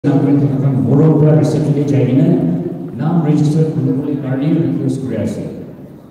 Moral रिसेप्टले जाइने नाम resistor गर्नुको लागि रिक्वेस्ट गरिरहेको छ।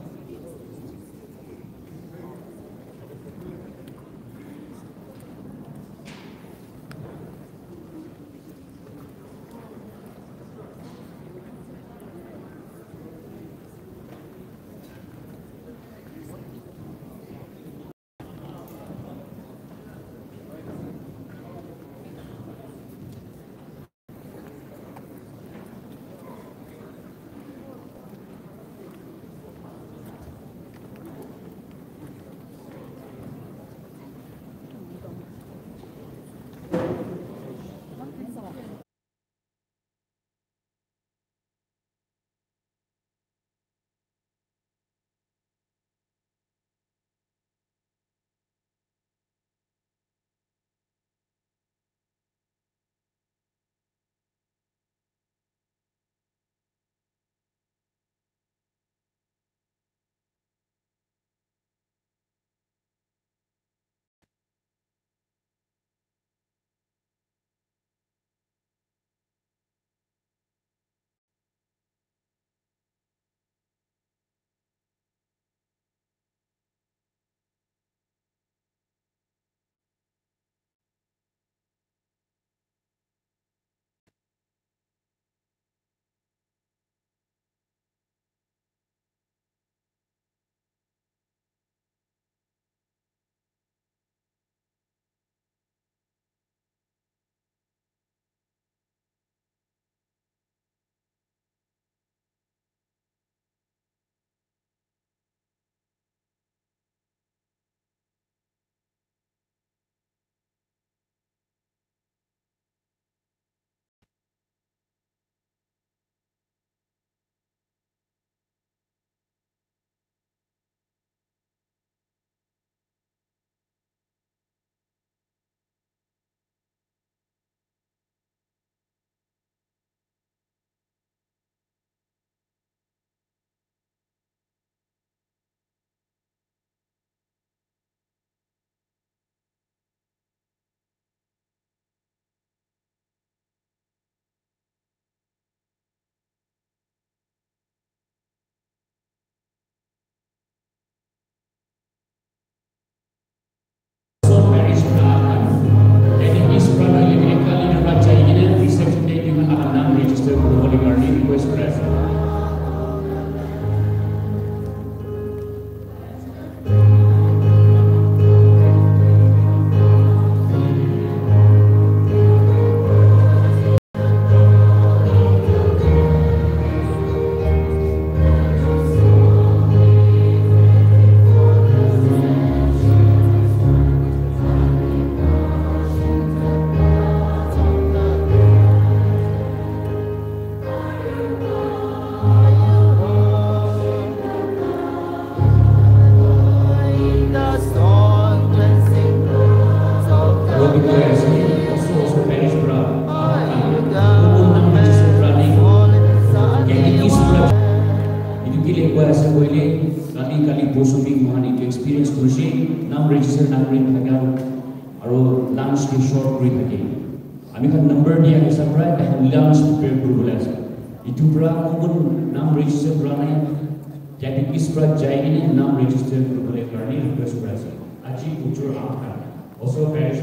Also, Parish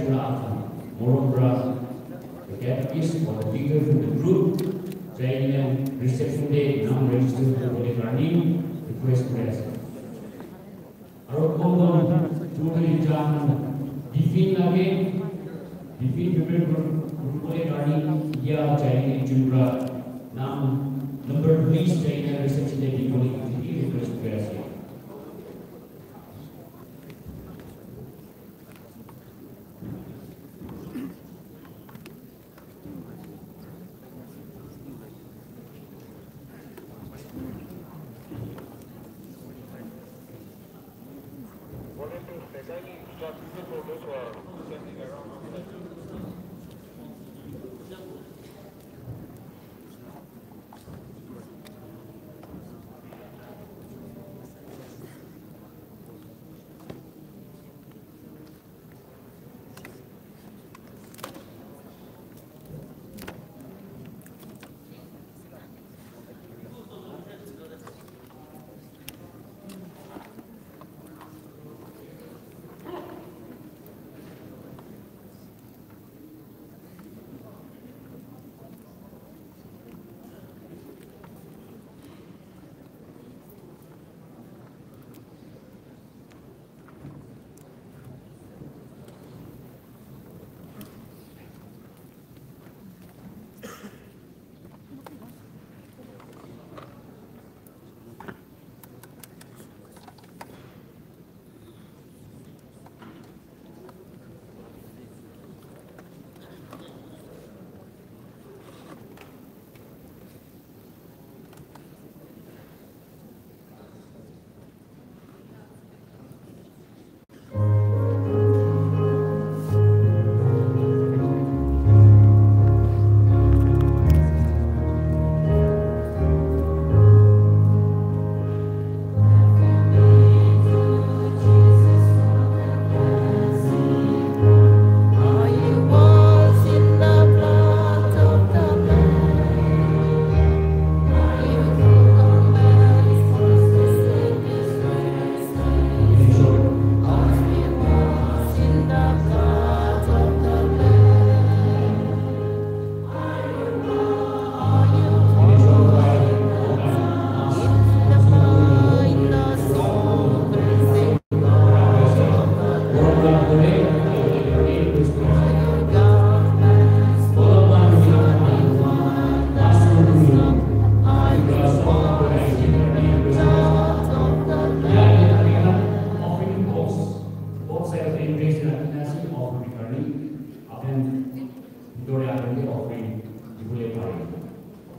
moral the catechist or the figure from the group, saying reception day, now registered for the learning, request press. Our common totally jam, defeat again, defeat prepared for the learning, yeah, Chinese Jura, now number 3 saying reception day, request press.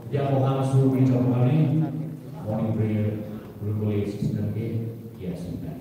Dia mau langsung dicoba kali morning prayer berkulit sistem ke ya sudah.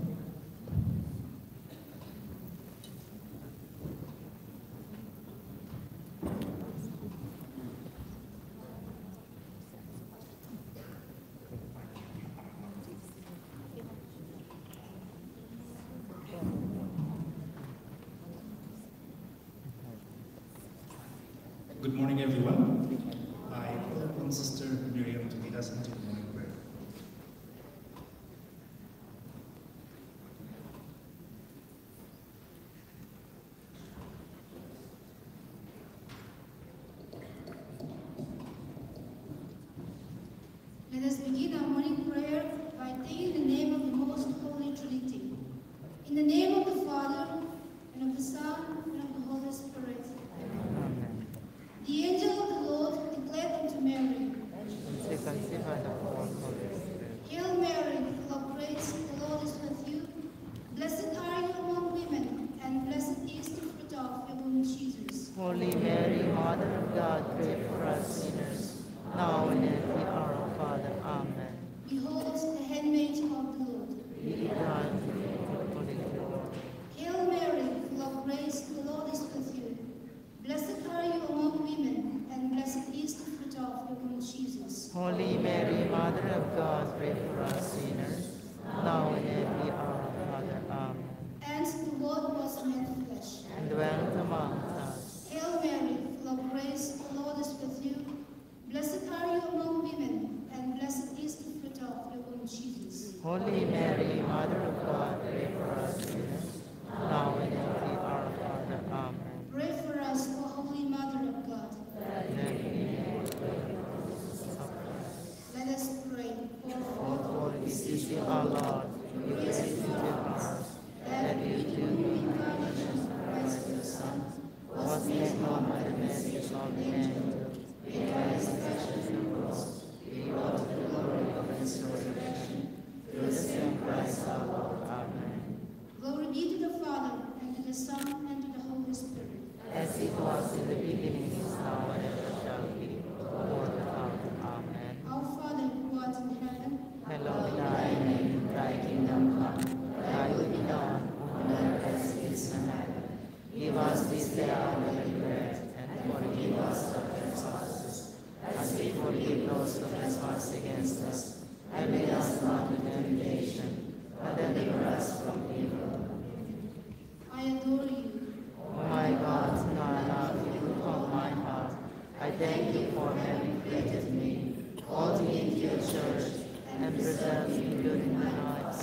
Good morning, everyone. I call upon Sister Miriam to lead us into the morning prayer. Let us begin our morning prayer by taking the name of the Most Holy Trinity. In the name of the Father, and of the Son, and of the Holy Spirit. Amen. The angel of the Lord declared unto Mary, She conceived by the power of the Holy Spirit. Hail Mary, full of grace, the Lord is with you. Blessed are you among women, and blessed is the fruit of your womb, Jesus. Holy Mary, Mother of God, pray for us sinners, now and at the hour of our Father. Amen. Behold, the handmaid of the Lord. Be done to me according to your word. Hail Mary, full of grace, the Lord is with you. Blessed are you among women, and blessed is the fruit of your womb, Jesus. Holy Mary, Mother of God, pray for us sinners, now and at the hour of our Father. Amen. And the Word was made flesh. And dwelt among us. Hail Mary, full of grace, the Lord is with you. Blessed are you among women, and blessed is the fruit of your womb, Jesus. Holy Mary, Mother of God, pray for us sinners, now and at the hour of our Father. Amen. Pray for us, O Holy Mother of God. Let us pray. For this is the our Lord, we praise you to us, that you do the incarnation of Christ your Son, was made known by the message of the angel, made by his passion and cross, we brought to the glory of his resurrection, through the same Christ our Lord. Amen. Glory be to the Father, and to the Son, and to the Holy Spirit. As it was in the beginning, is now, and ever shall be, world without end. Amen. Our Father, who art in heaven, Hallowed be thy name, thy kingdom come, thy will be done, on earth as it is in heaven. Give us this day our daily bread, and forgive us our trespasses, as we forgive those who trespass against us. And lead us not into temptation, but deliver us from evil. I adore you. O my God, now I love you with all my heart. I thank you for having created me, called me into your church, and preserved me good in my heart.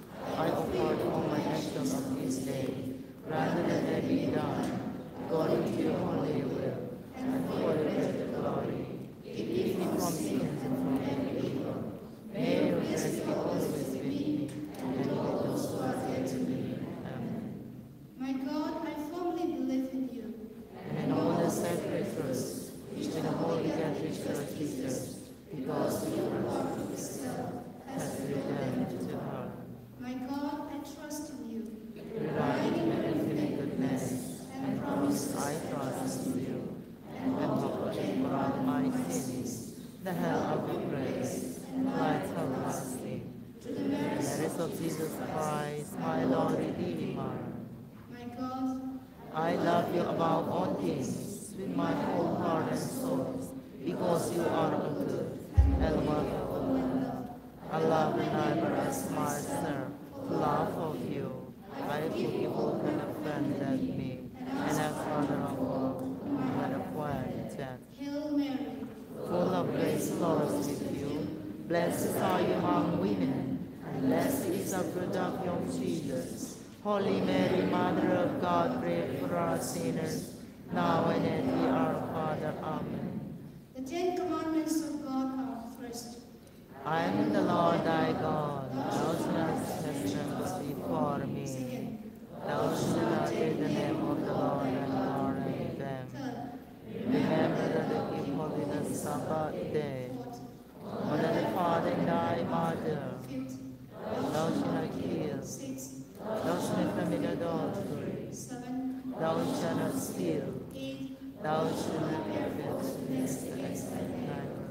I offered all my actions of this day, rather than they be done, according to your holy will, and for your greater glory. Keep me from sins and from every evil. May your grace be always with me, and with those who are dear to me. Amen. My God, I firmly believe in you. And all the sacred truths which the Holy Catholic Church teaches, because the Lord of Himself has returned to her. My God, I trust in you. Relying in your infinite goodness, and promise I trust in you, and hope to take for my sins, the help of grace, and light everlasting. To the merits Merits of Jesus Christ, my Lord Redeemer. my God, I love you above all things, with my whole heart and soul, because you are a good and wonderful love. I love and never as myself, love of you. I forgive all who have offended me, and as Father of all who had acquired death. Hail Mary, Full of grace, Lord is with you. Blessed are you among women, and blessed is the fruit of your womb, Jesus. Holy Mary, Mother of God, pray for us sinners, now and at the hour of our Father. Amen. the 10 commandments of God are first. I am the Lord thy God. Thou shalt not trespass before me. Second. Thou shalt not take the name of the Lord and honor them. Third. Remember that to keep holy the Sabbath day. Fourth. Honor thy father and thy mother. Fifth. Thou shalt not kill. Sixth. Thou shalt not commit adultery. Seventh. Thou shalt not steal. Eighth. Thou shalt not bear false witness against thy neighbor.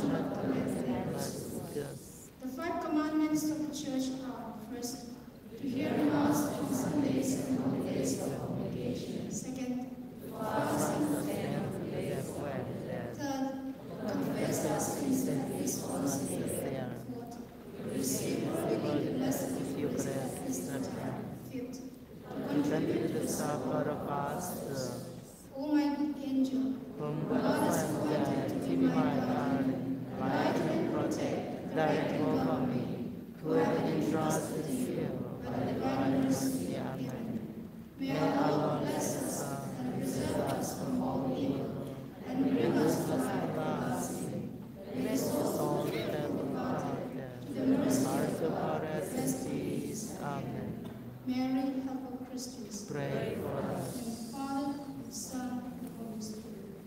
not to let us The 5 commandments of the Church are: first, to hear Mass on Sundays and holidays of obligation. Second, to fast and abstain from third, confess our sins and responsibility. Fourth, to receive worthily the blessed Eucharist. Fifth, to contribute to the supper of us. O my good angel, Whom God has appointed to be my guardian, guide and protect, direct over me, whoever entrusted you by the divine mercy. Amen. may our Lord bless us and preserve us from all evil, and bring us to life everlasting. Restore all the temple to the mercy of our blessed peace. Amen. Mary, help of Christians, Pray for us. in the Father, the Son, and the Holy Spirit.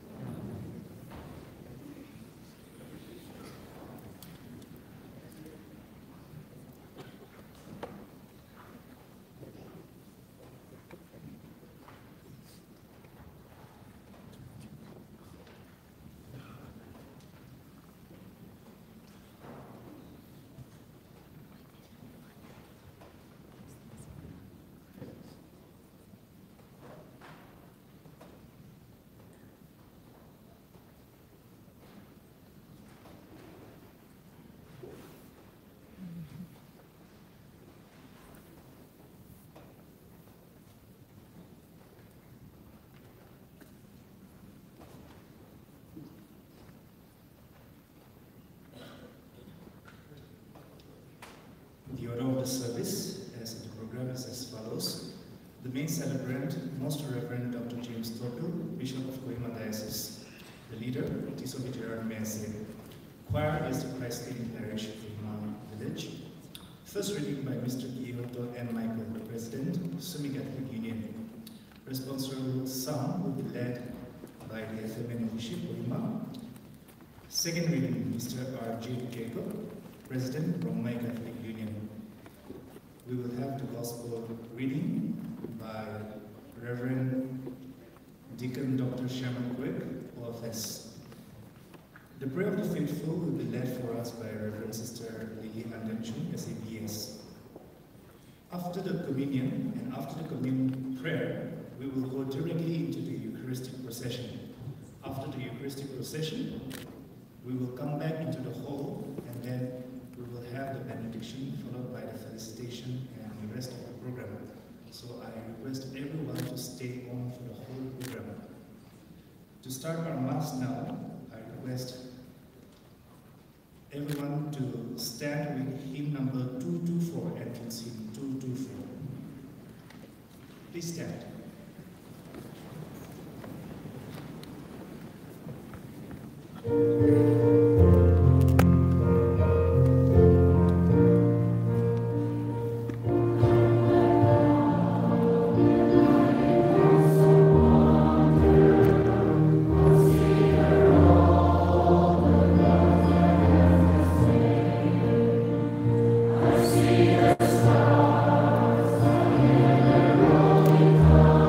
The order of the service as the program is as follows. The main celebrant, Most Reverend Dr. James Thoppil, Bishop of Kohima Diocese. The leader, Teisovi Gerald Meyase. Choir is the Christ-Living Parish, Kohima Village. First reading by Mr. Gerald and Michael, President, Semi-Catholic Union. Responsible psalm will be led by the FMN Bishop, Kohima. Second reading, Mr. R.J. Jacob, President, Roma Catholic Union. We will have the Gospel reading by Reverend Deacon Dr. Sherman Quick, OFS. The prayer of the faithful will be led for us by Reverend Sister Lily Andanchun, SABS. After the communion and after the communion prayer, we will go directly into the Eucharistic procession. After the Eucharistic procession, we will come back into the hall, and then we will have the benediction followed by the felicitation and the rest of the program. So I request everyone to stay on for the whole program. To start our Mass now, I request everyone to stand with hymn number 224, entrance hymn 224. Please stand. I see the stars,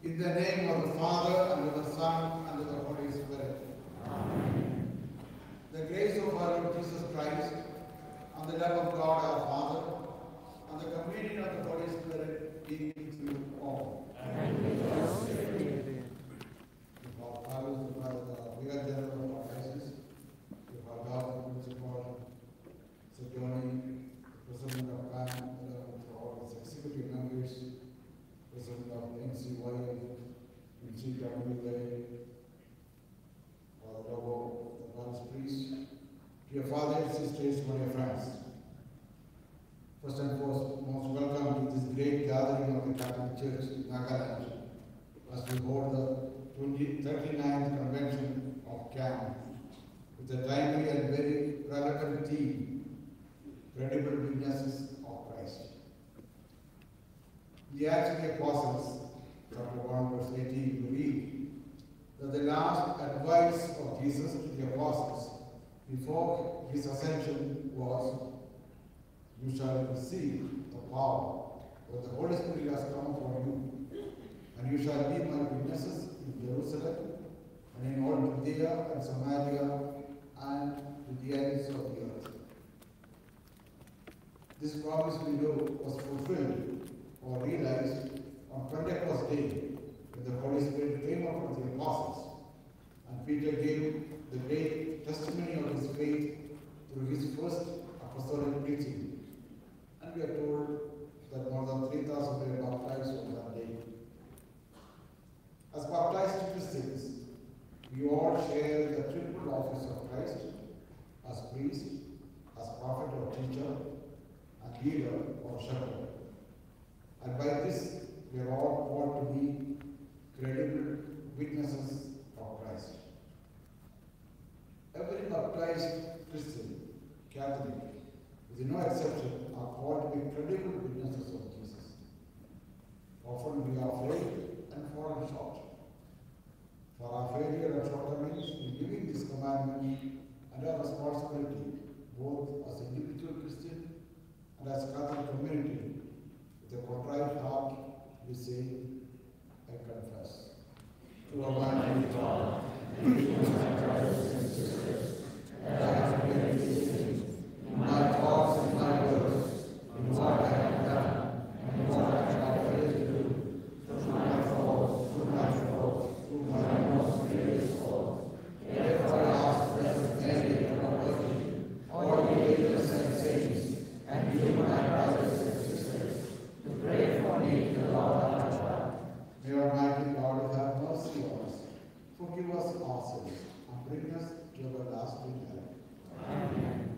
In the name of the Father, and of the Son, and of the Holy Spirit. Amen. The grace of our Lord Jesus Christ, and the love of God our Father, and the communion of the Holy Spirit be with you all. And with your spirit. If our fathers, we are Gerald of our Diocese, if our God, principal, sojourning, the President of PAN, all its executive members, President of NCY, NCWA, the Lobo, the Parish priest, to your fathers, sisters, and your friends. First and foremost, most welcome to this great gathering of the Catholic Church in Nagaland as we hold the 39th Convention of CAN with a timely and very relevant theme, credible witnesses of Christ. The Acts of the Apostles, chapter 1, verse 18, we read that the last advice of Jesus to the apostles before his ascension was, "You shall receive the power when the Holy Spirit has come upon you, and you shall be my witnesses in Jerusalem and in all Judea and Samaria and to the ends of the earth." This promise we know was fulfilled or realized on Pentecost Day when the Holy Spirit came upon the apostles, and Peter gave the great testimony of his faith through his first apostolic preaching. And we are told that more than 3,000 were baptized on that day. As baptized Christians, we all share the triple office of Christ as priest, as prophet or teacher, and leader or shepherd. And by this, we are all called to be credible witnesses of Christ. Every baptized Christian, Catholic, with no exception, are called to be credible witnesses of Jesus. Often we are failed and fallen short. For our failure and shortcomings in living this commandment and our responsibility, both as individual Christian and as Catholic community, with a contrite heart, we say, I confess. To Almighty God, and to my brothers and sisters, that I have committed these sins in my thoughts and my words, in what I have done, and in what I have failed to do, through my through my most grievous fault. Therefore I ask Blessed Mary, our Virgin, all the angels and saints, and you, my brothers and sisters, to pray for me to the Lord our God. May Almighty God have mercy on us, forgive us our sins, and bring us to everlasting life. Amen.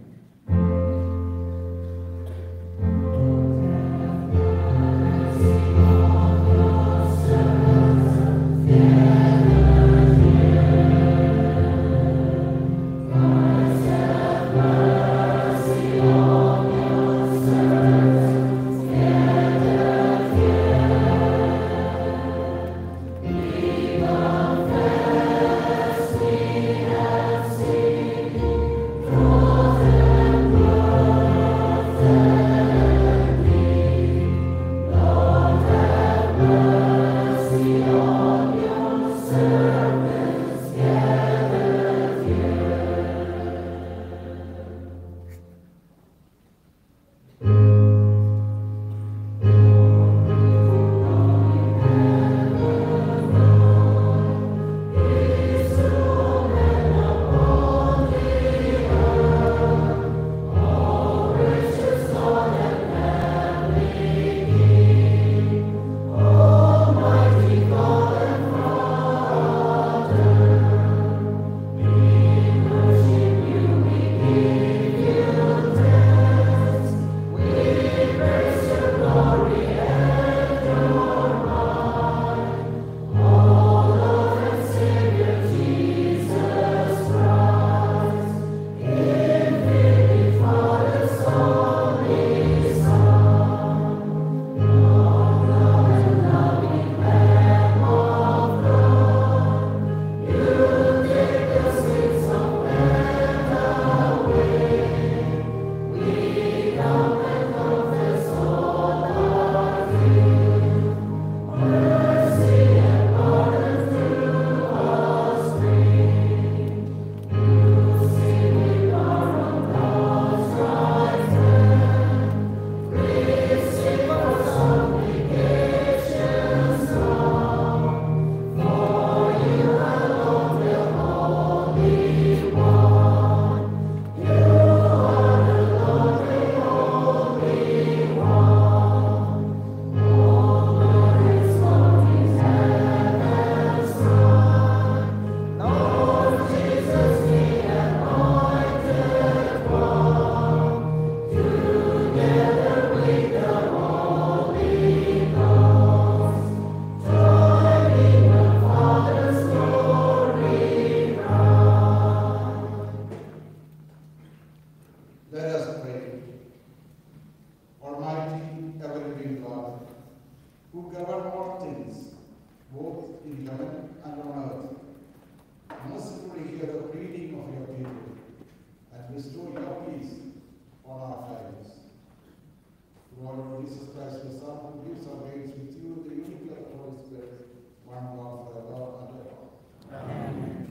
Almighty, ever-living God, who govern all things, both in heaven and on earth, mercifully hear the pleading of your people and bestow your peace on our lives. Through our Lord Jesus Christ, the Son, who lives and reigns with you, the unity of the Holy Spirit, one God forever and ever. Amen.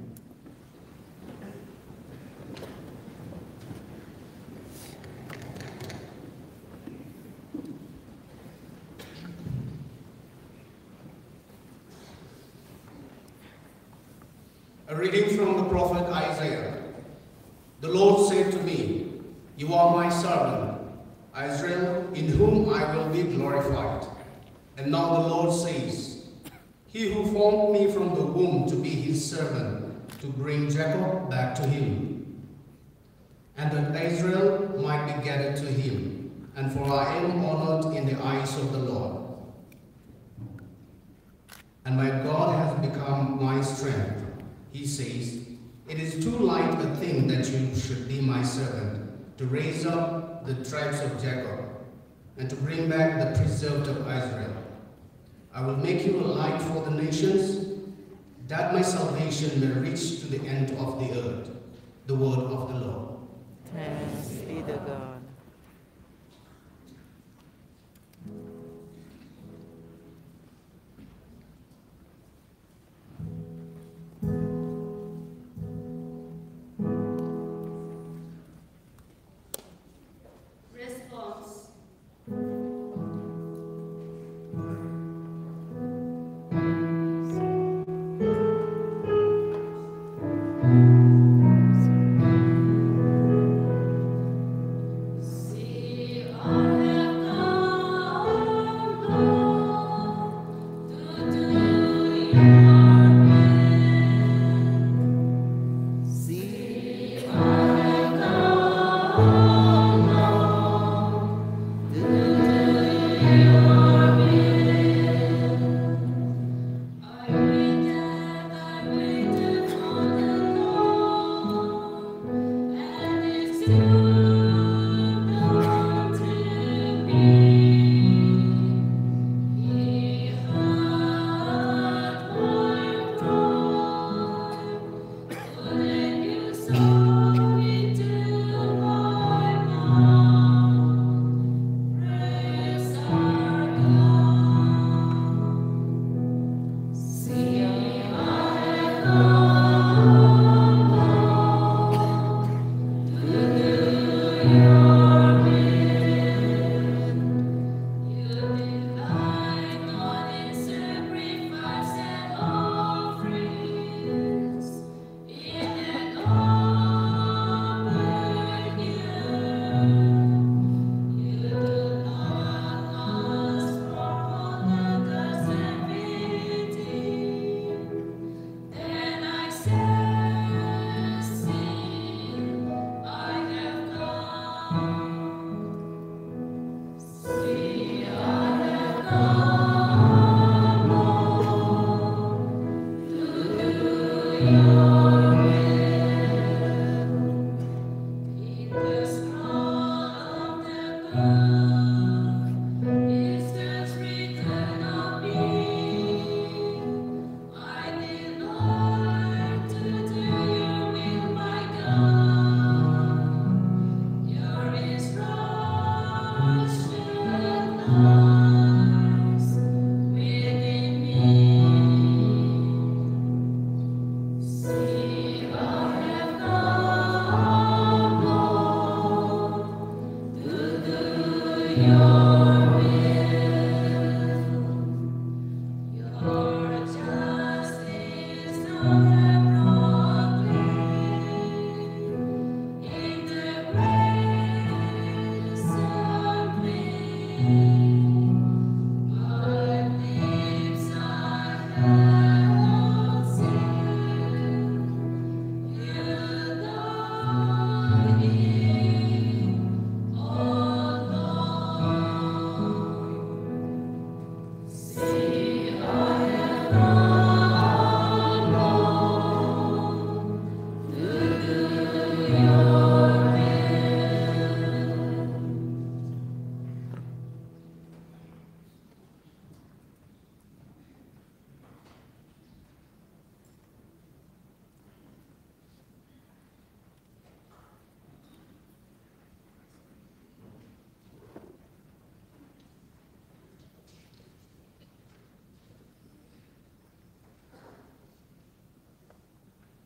A reading from the prophet Isaiah. The Lord said to me, "You are my servant, Israel, in whom I will be glorified." And now the Lord says, "He who formed me from the womb to be his servant, to bring Jacob back to him, and that Israel might be gathered to him, and for I am honored in the eyes of the Lord. And my God has become my strength." He says, "It is too light a thing that you should be my servant, to raise up the tribes of Jacob, and to bring back the preserved of Israel. I will make you a light for the nations, that my salvation may reach to the end of the earth." The word of the Lord. Thanks be to God. Response.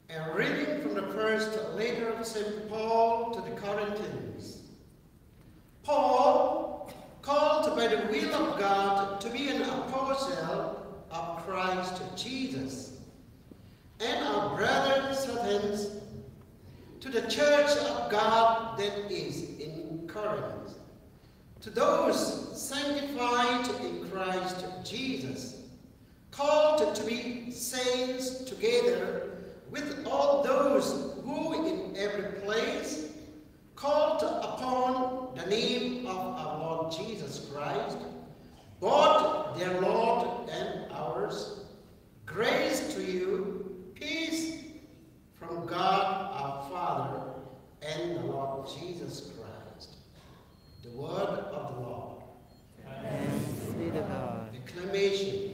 A reading from the first letter of St. Paul to the Corinthians. Paul, called by the will of God to be an apostle of Christ Jesus, and our brother Sosthenes, to the church of God that is in Corinth, to those sanctified in Christ Jesus, called to be saints together with all those who in every place called upon the name of our Lord Jesus Christ, both their Lord and ours. Grace to you, peace from God our Father and the Lord Jesus Christ. The word of the Lord. Thanks be to God. Acclamation.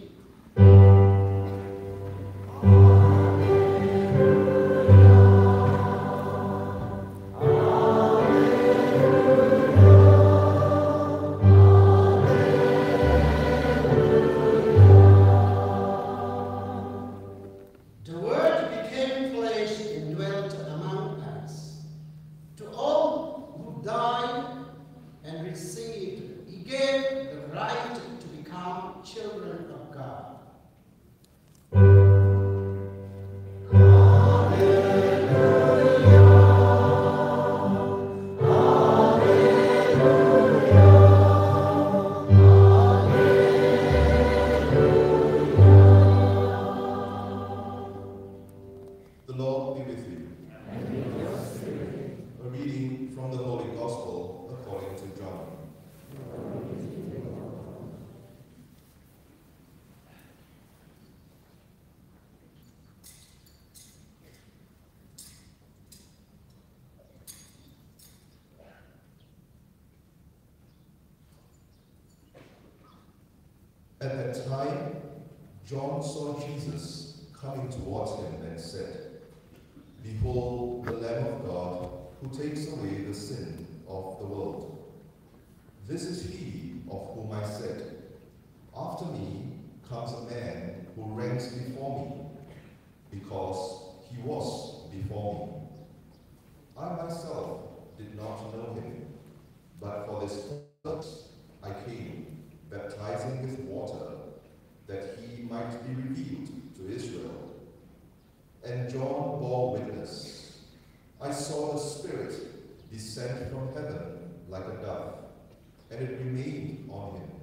At that time, John saw Jesus coming towards him and said, "Behold, the Lamb of God, who takes away the sin of the world. This is he of whom I said, after me comes a man who ranks before me, because he was before me. I myself did not know him, but for this purpose I came, baptizing with water, that he might be revealed to Israel." And John bore witness. I saw the Spirit descend from heaven like a dove, and it remained on him.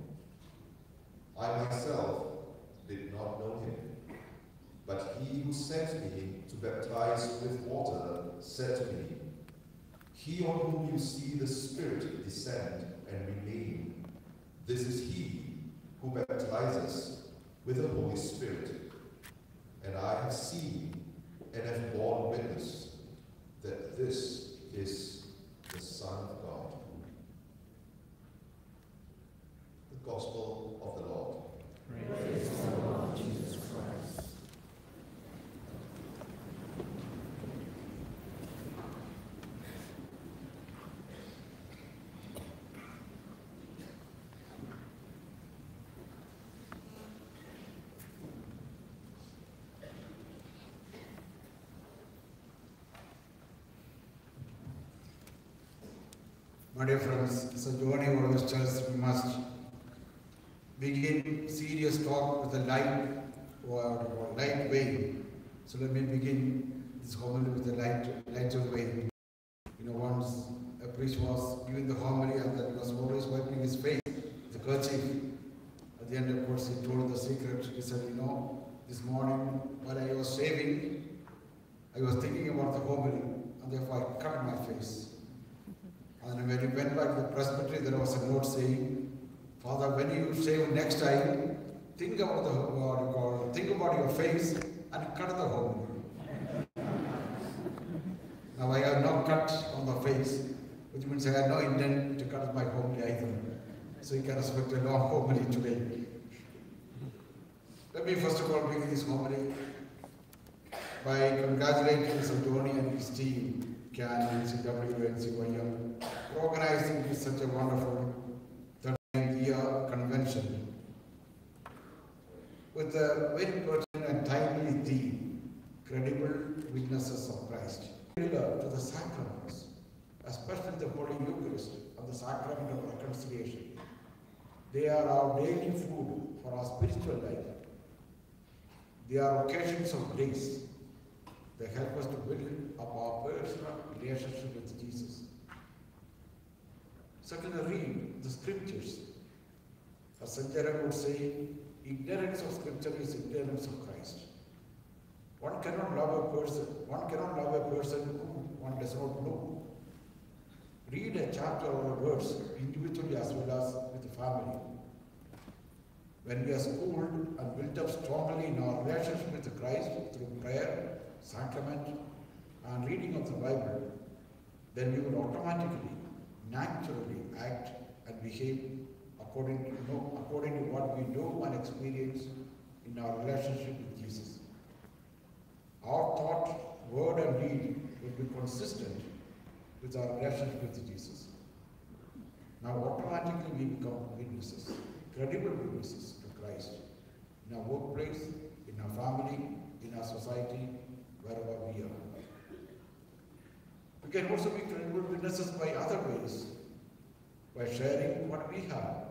I myself did not know him, but he who sent me to baptize with water said to me, "He on whom you see the Spirit descend and remain, this is he who baptizes with the Holy Spirit. And I have seen and have borne witness that this is the Son of God." The Gospel of the Lord. Praise to the Lord Jesus Christ. My dear friends, it's a journey over this church. We must begin serious talk with a light or light way. So let me begin this homily with a lighter way. Once a priest was giving the homily and then he was always wiping his face with a kerchief. At the end, of course, he told the secret. He said, this morning while I was shaving, I was thinking about the homily, and therefore I cut my face. And when he went back to the presbytery, there was a note saying, "Father, when you shave next time, think about your face and cut the homily." Now I have no cut on the face, which means I have no intent to cut my homily either. So you can expect a long homily today. Let me first of all begin this homily by congratulating Mr. Tony and his team, Can, CW and CYM, for organizing such a wonderful 39th year convention with a very pertinent and timely theme, credible witnesses of Christ. Similar to the sacraments, especially the Holy Eucharist and the sacrament of reconciliation. They are our daily food for our spiritual life. They are occasions of grace. They help us to build up our personal relationship with Jesus. Secondly, read the scriptures. As St. Gerald would say, ignorance of scripture is ignorance of Christ. One cannot love a person whom one does not know. Read a chapter or a verse individually as well as with the family. When we are schooled and built up strongly in our relationship with Christ through prayer, sacrament, and reading of the Bible, then we will automatically, naturally act and behave according to what we know and experience in our relationship with Jesus. Our thought, word, and deed will be consistent with our relationship with Jesus. Now automatically we become witnesses, credible witnesses to Christ in our workplace, in our family, in our society, wherever we are. We can also be credible witnesses by other ways, by sharing what we have.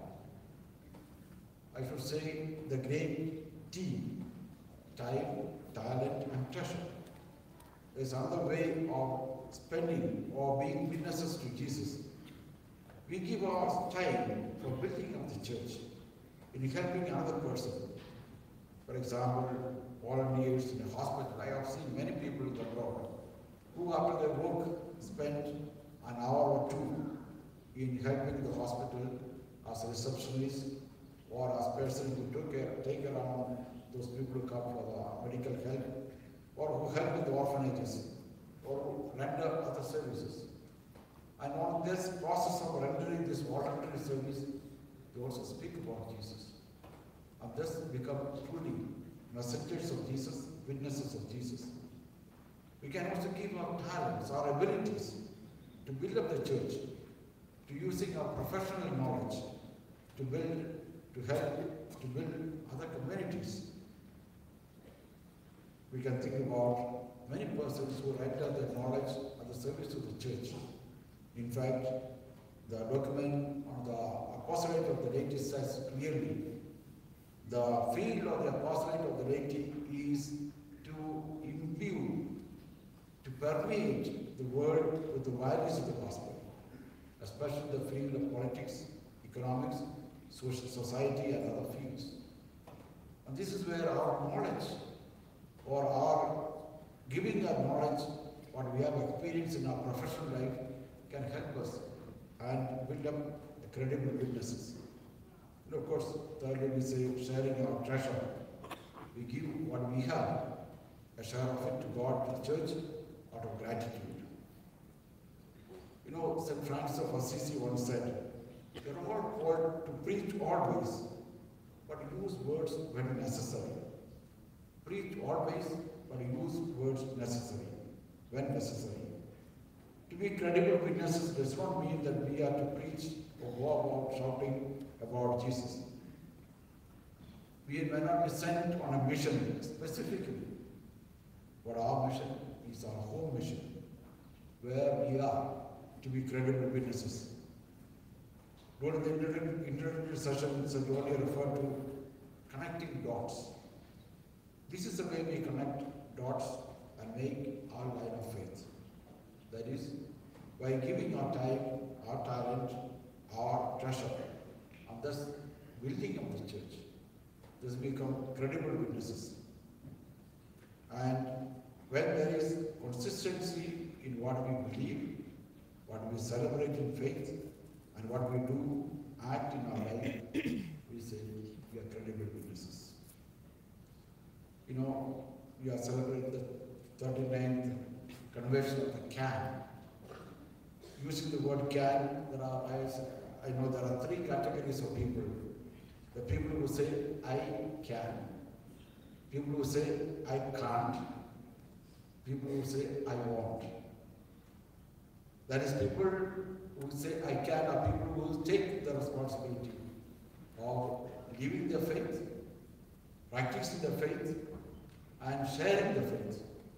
I should say the great T, time, talent, and treasure. There's another way of spending or being witnesses to Jesus. We give our time for building up the church, in helping another person. For example, volunteers in a hospital. I have seen many people abroad who after their work spend an hour or two in helping the hospital as a receptionist or as person who take around those people who come for the medical help, or who help in the orphanages, or who render other services. And on this process of rendering this voluntary service, they also speak about Jesus. And thus become truly messengers of Jesus, witnesses of Jesus. We can also give our talents, our abilities to build up the church, to using our professional knowledge to help to build other communities. We can think about many persons who render their knowledge at the service of the church. In fact, the document on the apostolate of the laity says clearly, the field of the apostolate of the laity is to imbue, to permeate the world with the values of the gospel, especially the field of politics, economics, social society, and other fields. And this is where our knowledge, or our giving our knowledge, what we have experienced in our professional life, can help us and build up the credible witnesses. And of course, thirdly, we say sharing our treasure. We give what we have, a share of it to God, to the church, out of gratitude. You know, St. Francis of Assisi once said, "You are not called to preach always, but use words when necessary." Preach always, but use words necessary, when necessary. To be credible witnesses does not mean that we are to preach or go about shouting about Jesus. We may not be sent on a mission specifically, but our mission is our home mission, where we are to be credible witnesses. During the introductory session, St. Earlier referred to connecting dots. This is the way we connect dots and make our line of faith. That is, by giving our time, our talent, our treasure, and thus building up the church. Thus become credible witnesses. And when there is consistency in what we believe, what we celebrate in faith, and what we do, act in our life, we say we are credible witnesses. You know, we are celebrating the 39th conversion of the can. Using the word can, I know there are three categories of people. The people who say, I can. People who say, I can't. People who say, I won't. That is, people who say, I can, are people who take the responsibility of living their faith, practicing their faith, and sharing the faith.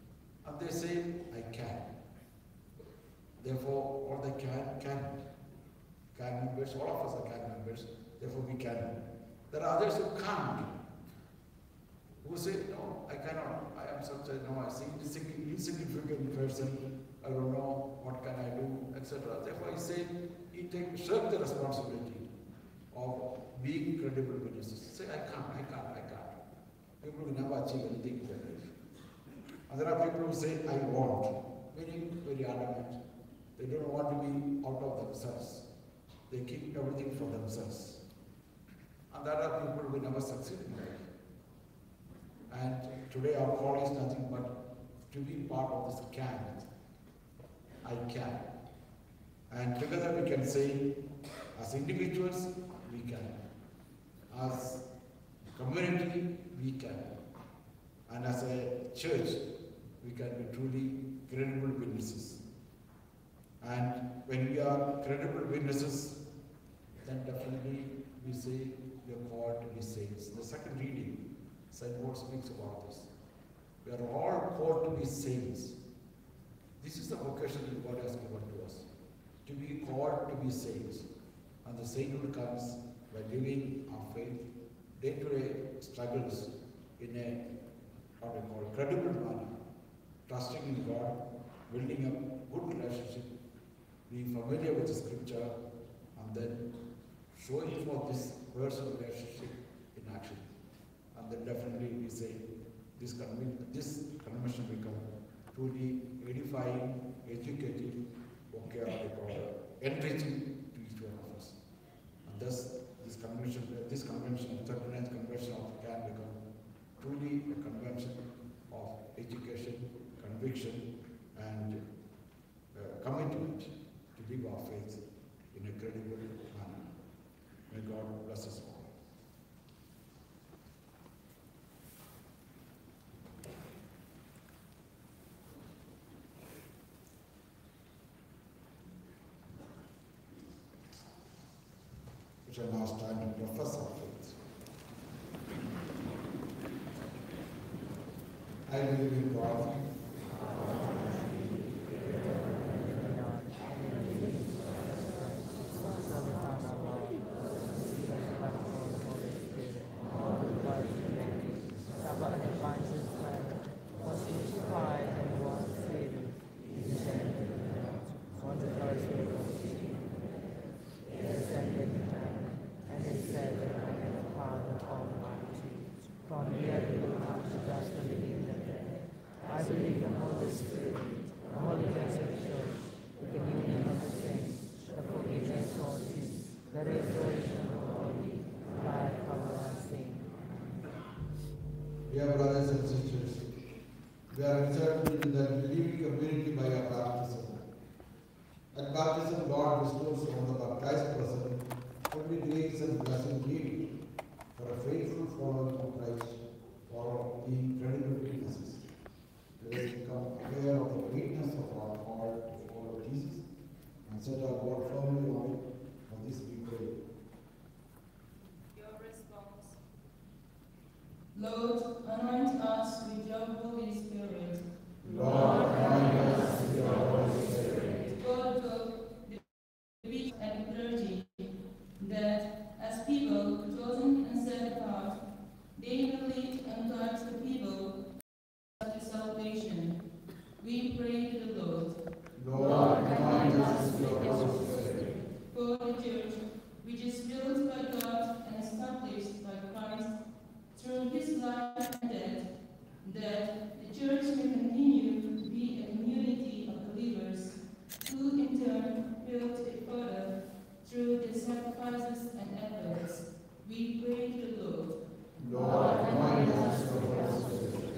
And they say, I can. Therefore, all they can. Can members, all of us are can members, therefore we can. There are others who can't. Who say, no, I cannot. I am such a, no, I see insignificant person. I don't know, what can I do, etc. Therefore, he said, he shirk the responsibility of being credible witnesses. Say, I can't. People will never achieve anything in their life. And there are people who say, I want. Very, very adamant. They don't want to be out of themselves. They keep everything for themselves. And there are people who will never succeed in life. And today our call is nothing but to be part of this can. I can. And together we can say, as individuals, we can. As community, we can. And as a church, we can be truly credible witnesses. And when we are credible witnesses, then definitely we say we are called to be saints. The second reading, St. Paul speaks about this. We are all called to be saints. This is the vocation that God has given to us, to be called to be saints. And the sainthood comes by living our faith, day-to-day struggles in a, what we call, credible manner, trusting in God, building a good relationship, being familiar with the scripture, and then showing forth this personal relationship in action. And then definitely we say this convention become truly edifying, educating, enriching to each one of us. And thus this convention of 39th convention of can become truly a convention of education, conviction, and commitment to live our faith in a credible manner. May God bless us all. We shall now stand and profess our faith. I believe in God, dear brothers and sisters, we are inserted in the believing community by our baptism. At baptism, God bestows on the baptized person every grace and blessing needed for a faithful follower of Christ, for being credible witnesses. Let us become aware of the greatness of our call to follow Jesus and set our God firmly on it. For this we pray. Your response. Lord, anoint us with your Holy Spirit. Lord, anoint us with your Holy Spirit. God of the bishop and clergy, that as people chosen and set apart, they will lead and guide the people to salvation. We pray to the Lord. Lord, anoint us with your Holy Spirit. For the Church, which is built by God and established by Christ through his life and death, that the Church may continue to be a community of believers who in turn build it further through the sacrifices and efforts. We pray to the Lord. Lord, anoint us with your Holy Spirit.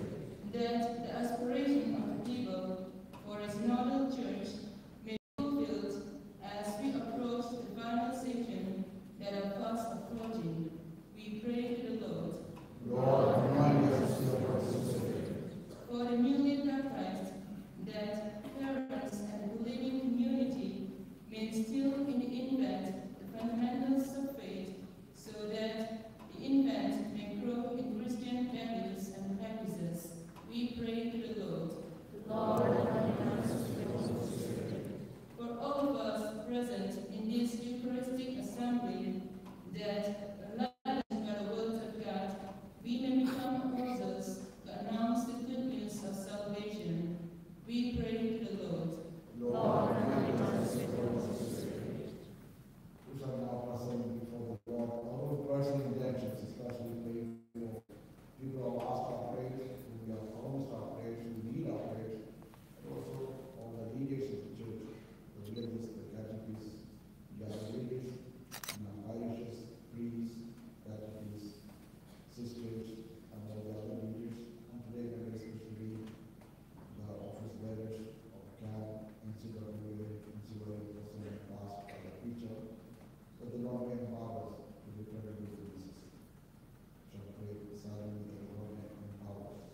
personal intentions, especially praying for people who are asked our prayers, who we are promised our prayers, who need our prayers, and also all the leaders of the church, the religious, the catechists, the other leaders, parishes, priests, catechists, sisters, and all the other leaders, and today very especially the office bearers of CAD, NCWA, person in the past, by the preacher, but the Lord may empower us to be credible witnesses. Shall pray silently that the Lord may empower us.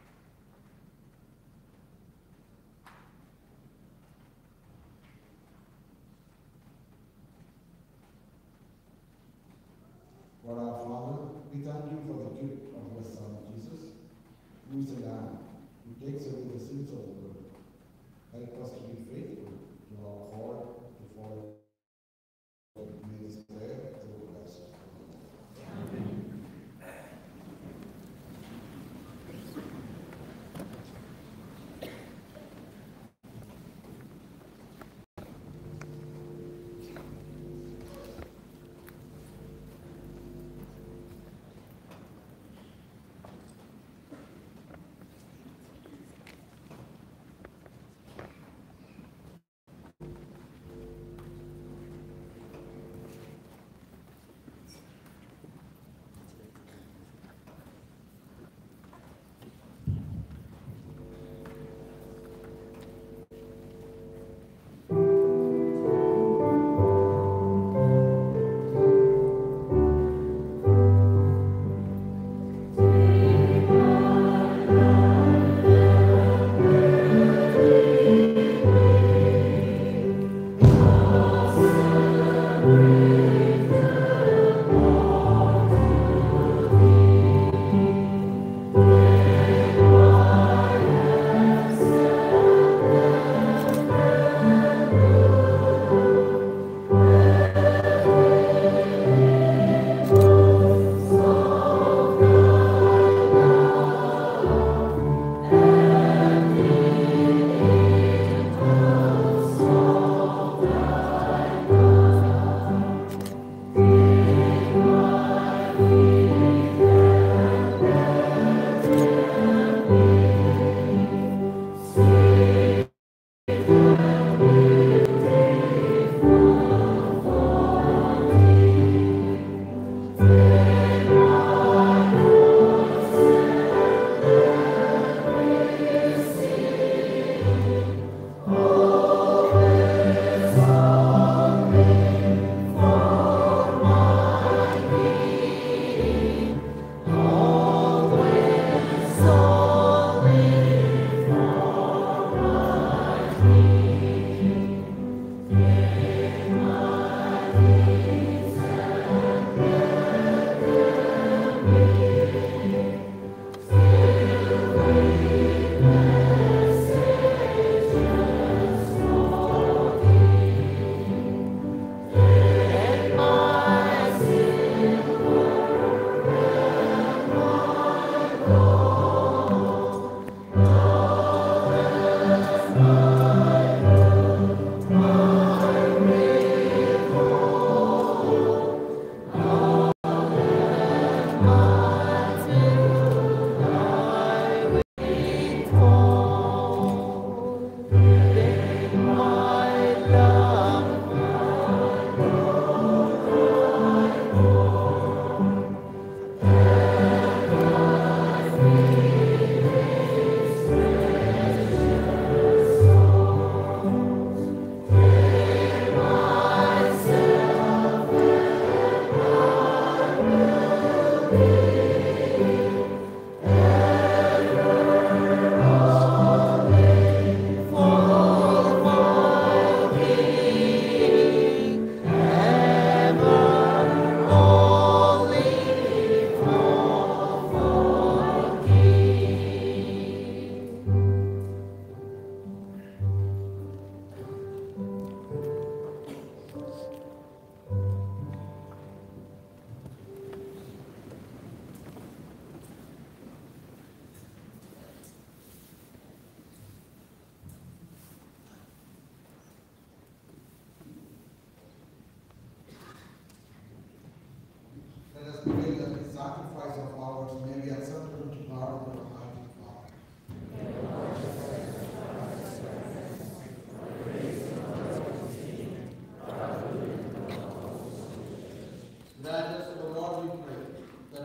God our Father, we thank you for the gift of your Son, Jesus, who is the Lamb, who takes away the sins of the world. Help us to be faithful to our call to follow. May this prayer through us. Amen.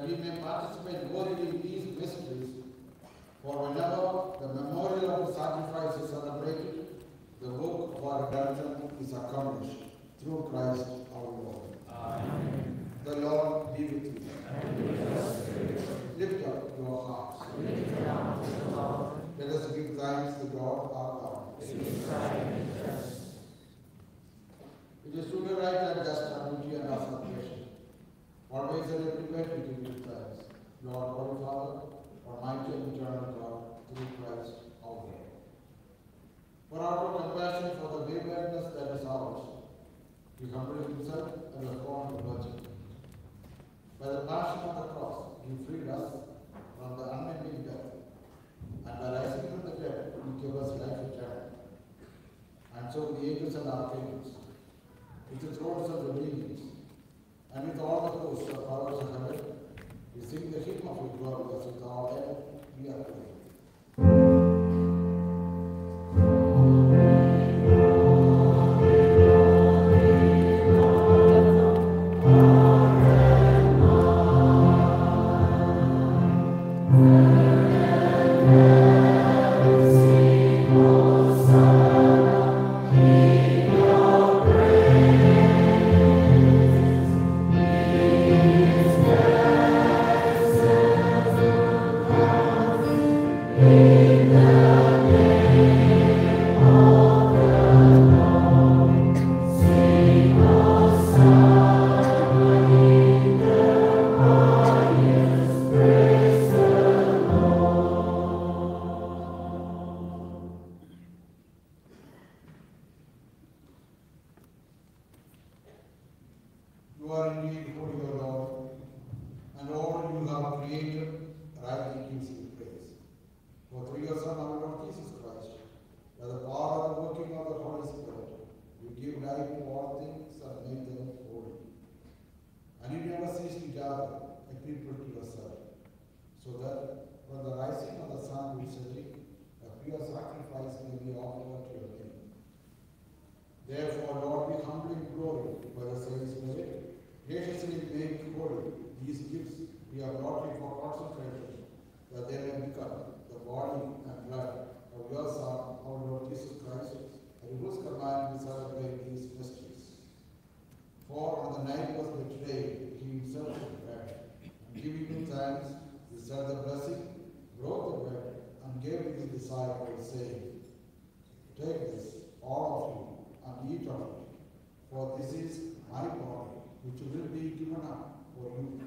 we may participate worthily in these mysteries, for whenever the memorial of the sacrifice is celebrated, the work of our redemption is accomplished through Christ our Lord. Amen. The Lord be with you. And with your spirit. Lift up your hearts. Lift it up to the Lord. Let us give thanks to God our God. It is right and just. It is truly right and just our duty and our salvation. Always and everywhere we give you thanks. Lord, Holy Father, Almighty and eternal God, through Christ our Lord. For our compassion for the waywardness that is ours, He humbled Himself and was born of the Virgin. By the passion of the cross, He freed us from the unending death, and by rising from the dead, He gave us life eternal. And so the angels and archangels, with the thrones of the beings, and with all the hosts of powers of heaven, we sing the hymn of your glory as with our heaven we are praying. You are indeed holy, O Lord, and all you have created rightly gives you praise. For through your Son, our Lord Jesus Christ, by the power of the working of the Holy Spirit, you give life to all things and make them holy. And you never cease to gather a people to yourself, so that when the rising of the sun will setting, a pure sacrifice may be offered to your name. Therefore, Lord, we humbly implore you by the same Spirit, graciously make holy these gifts we have brought you for consecration, that they may become the body and blood of your Son, our Lord Jesus Christ, and whose command we celebrate these mysteries. For on the night he was betrayed, he himself took bread, and giving you thanks, he said the blessing, broke the bread, and gave it to his disciples, saying, Take this, all of you, and eat of it, for this is my body, which will be given up for you.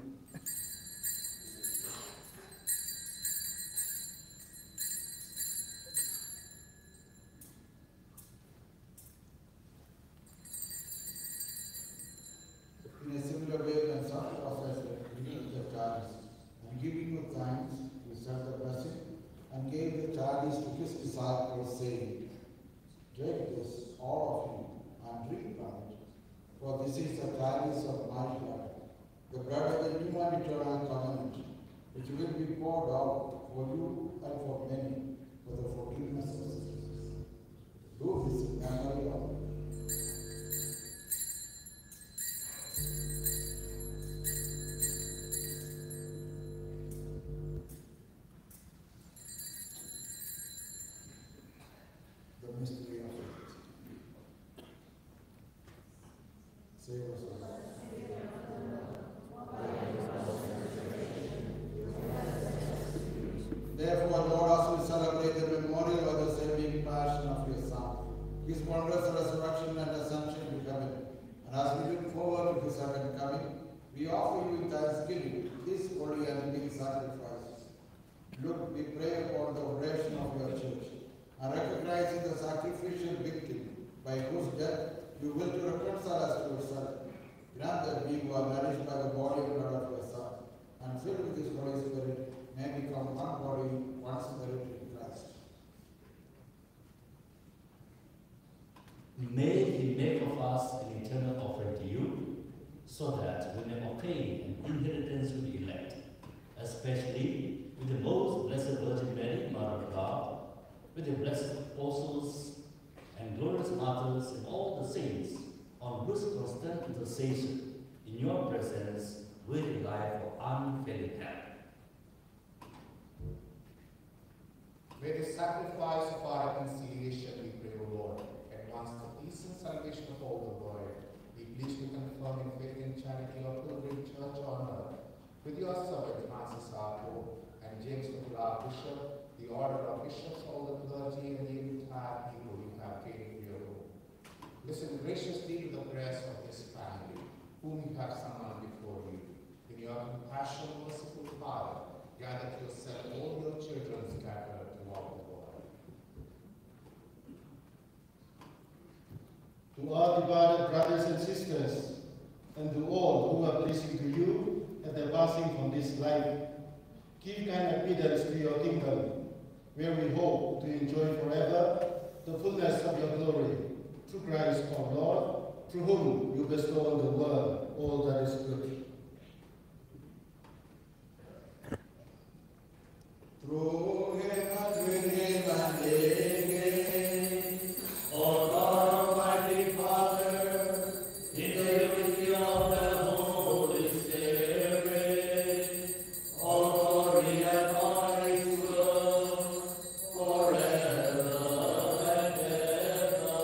In a similar way, when supper was removed the chalice, and giving you thanks, he said the blessing, and gave the chalice to his disciples, saying, Take this, all of you, and drink from it, for this is the chalice of my blood, the blood of the new and eternal covenant, which will be poured out for you and for many for the forgiveness of sins. Do this in memory of me. The mystery of faith. Save us, O Lord. Therefore, Lord, as we celebrate the memorial of the saving passion of your Son, his wondrous resurrection and ascension to heaven, and as we look forward to his second coming, we offer you in thanksgiving this holy and living sacrifice. Look, we pray upon the oblation of your church, and recognizing the sacrificial victim by whose death you will to reconcile us to yourself. Grant that we who are nourished by the body and blood of your Son, and filled with his Holy Spirit, may become one body, one spirit in Christ. May he make of us an eternal offering to you, so that we may obtain an inheritance with the elect, especially with the most blessed Virgin Mary, Mother of God, with the blessed apostles and glorious martyrs and all the saints, on whose constant intercession in your presence will rely for unfailing help. May the sacrifice of our reconciliation, we pray, O Lord, advance the peace and salvation of all the world. Be pleased to confirm in faith and charity your pilgrim church on earth, with your servant Francis our Pope, and James Thoppil our Bishop, the order of bishops, all the clergy, and the entire people you have gained for your own. Listen graciously to the prayers of this family, whom you have summoned before you. In your compassion, merciful Father, gather to yourself all your children scattered throughout the world. To our departed brothers and sisters, and to all who are pleasing to you at their passing from this life, give kind admittance to your kingdom, where we hope to enjoy forever the fullness of your glory, through Christ our Lord, through whom you bestow on the world all that is good. Through him and with him and in him, O God, Almighty Father, in the unity of the Holy Spirit, all glory and honor is yours forever and ever.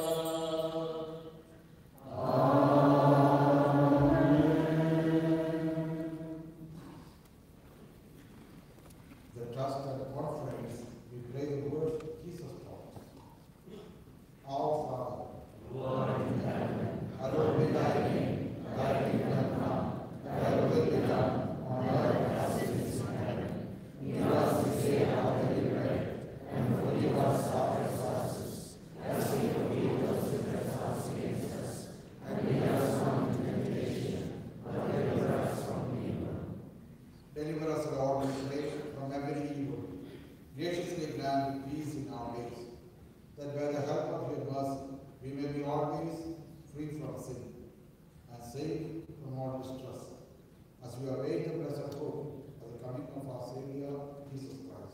the trust and confidence, we pray the words Jesus taught. Our Father, Who art in heaven, hallowed be thy name, thy kingdom come, thy will be done, on earth as it is in heaven. Give us this day our daily bread, and forgive us our trespasses, as we forgive those who trespass against us. And lead us not into temptation, but deliver us from evil. Deliver us, Lord, we pray, from every evil. Graciously grant peace in our days, that by the help of your mercy we may be always free from sin and safe from all distress, as we await the blessed hope of the coming of our Savior, Jesus Christ.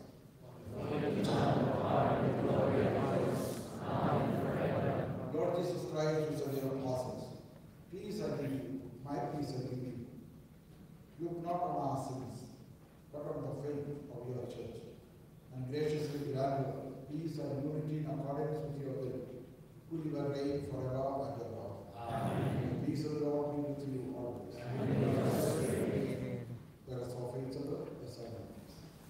Lord Jesus Christ, who said your apostles, peace I give you, my peace I give you. Look not on our sins, but on the faith of your church, and graciously grant her peace and unity in accordance with your will, who live and reign forever and ever. Amen. The peace of the Lord be with you always. Amen. Let us offer each other the sacraments.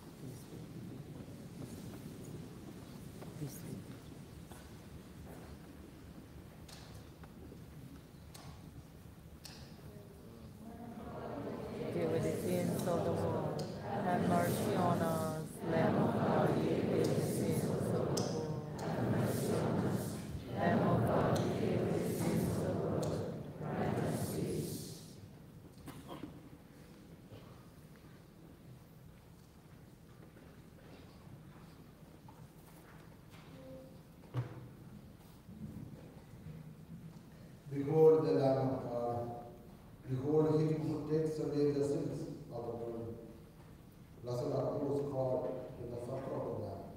Forgive the sins of the world. Have mercy on us. Lamb of God, forgive the sins of the world. Have mercy on us. Lamb of God, forgive the sins of the world. Grant us peace. Behold the Lamb of God. Behold him who takes away the sins of the world. Blessed are those called to the supper of the Lamb.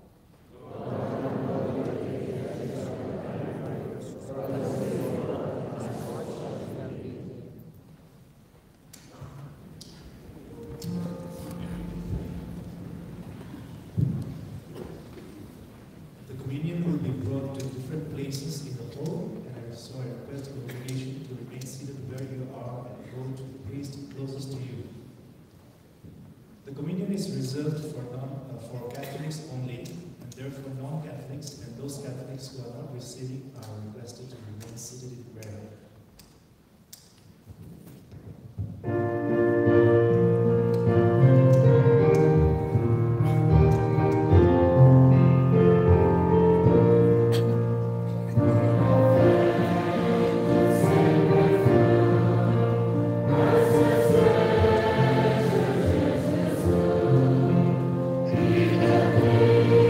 The communion will be brought to different places in the hall, and so I request the congregation to remain seated where you are and go to the priest closest to you. The communion is reserved for Catholics only, and therefore non-Catholics and those Catholics who are not receiving are requested to remain seated in prayer.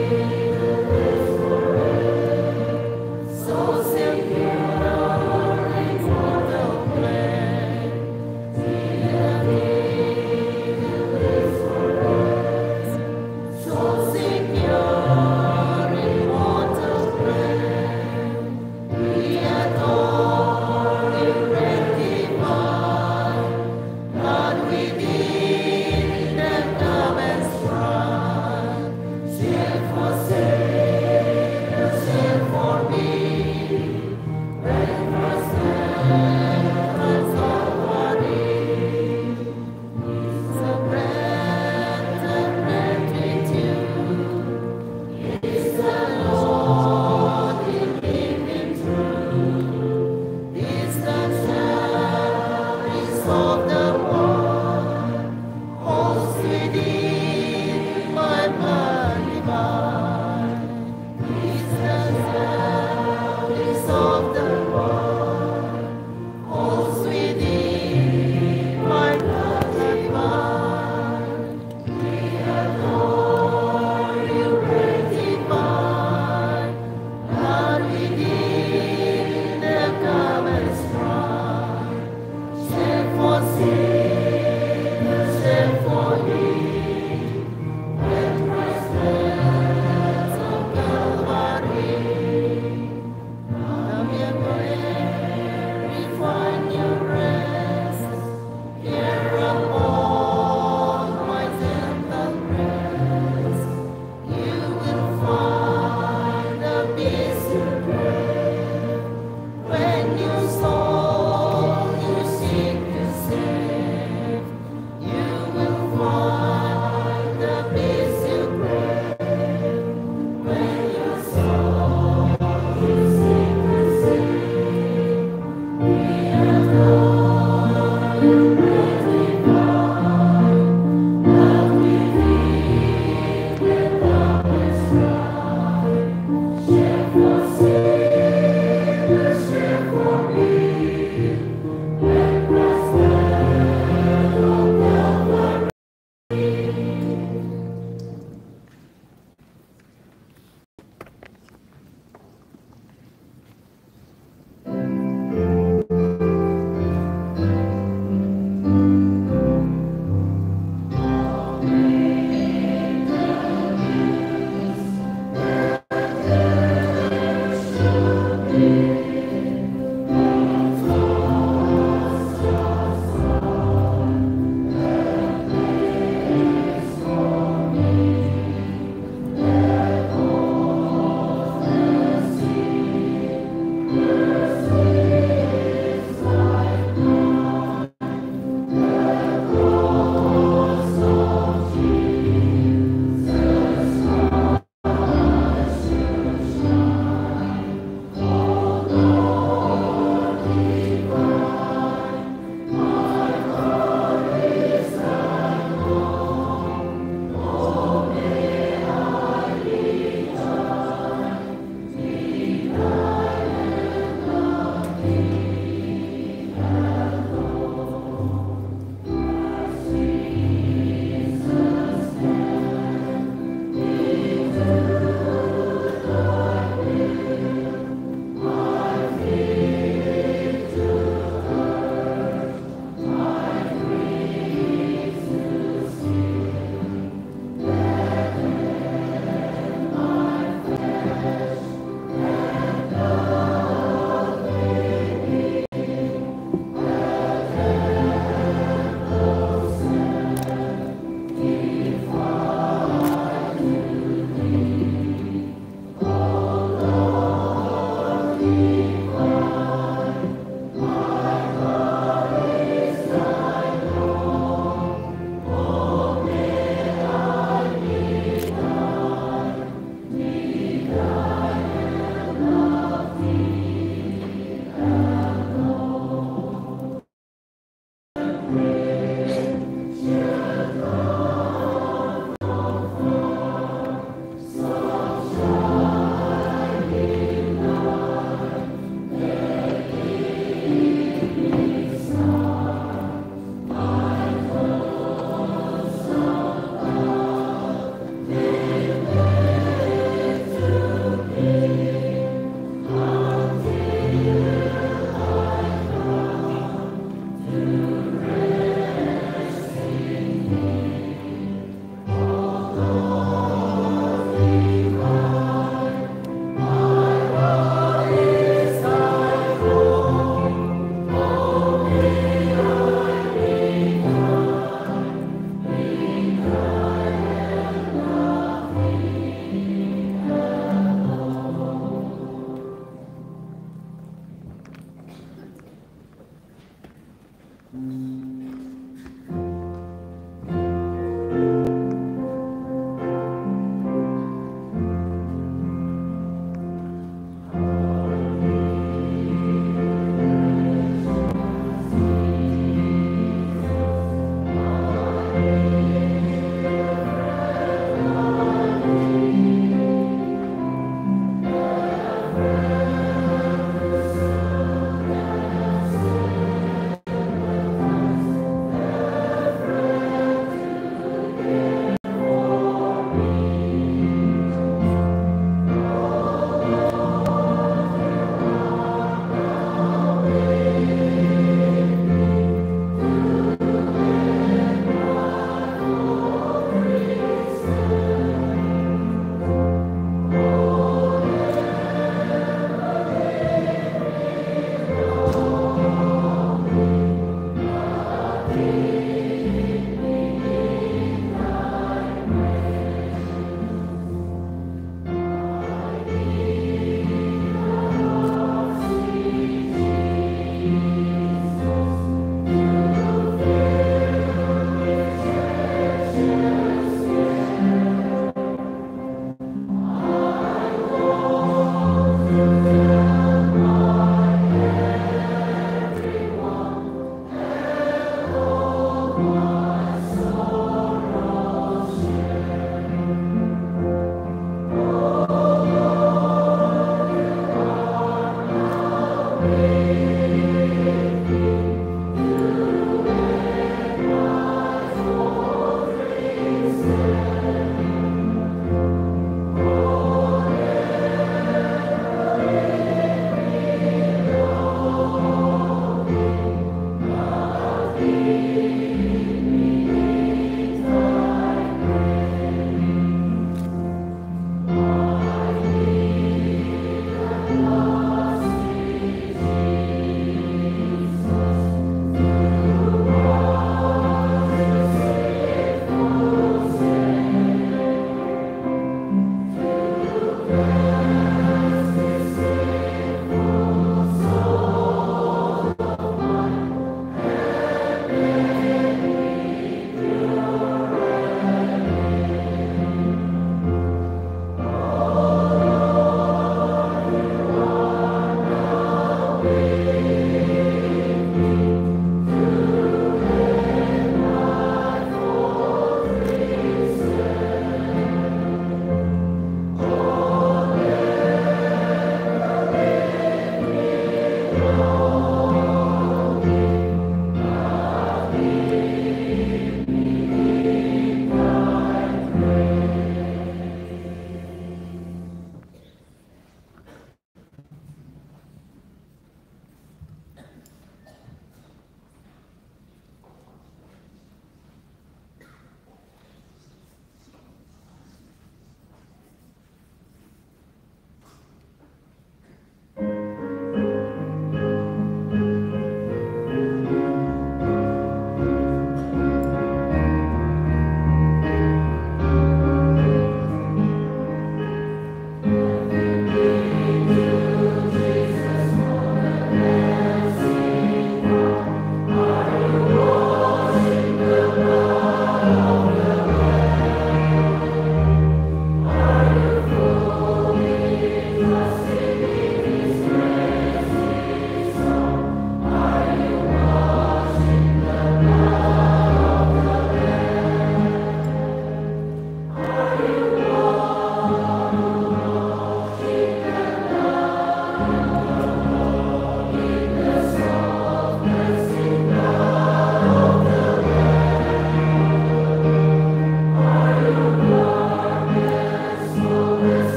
So secure.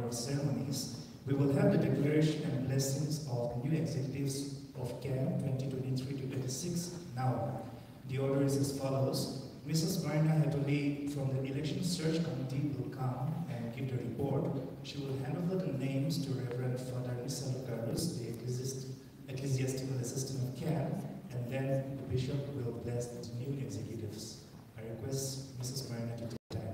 our ceremonies, we will have the declaration and blessings of the new executives of CAM 2023-26 now. The order is as follows. Mrs. Marina Hatoli from the Election Search Committee will come and give the report. She will hand over the names to Reverend Father Misa Lucarus, the ecclesiastical assistant of CAM, and then the bishop will bless the new executives. I request Mrs. Marina to take time.